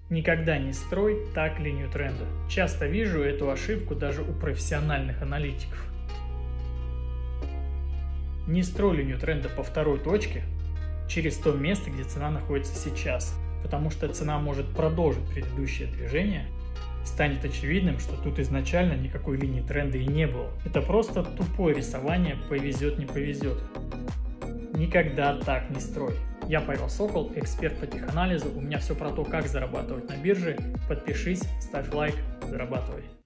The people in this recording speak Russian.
Никогда не строй так линию тренда. Часто вижу эту ошибку даже у профессиональных аналитиков. Не строй линию тренда по второй точке через то место, где цена находится сейчас, потому что цена может продолжить предыдущее движение. Станет очевидным, что тут изначально никакой линии тренда и не было. Это просто тупое рисование повезет, не повезет. Никогда так не строй. Я Павел Сокол, эксперт по теханализу. У меня все про то, как зарабатывать на бирже. Подпишись, ставь лайк, зарабатывай.